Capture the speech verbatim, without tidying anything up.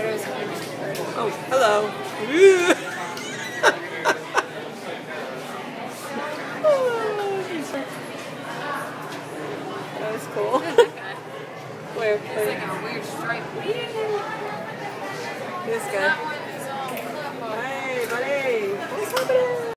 But it was Oh, hello. That was cool. Where? It's like a weird stripe. This guy. Hey, buddy. What's happening?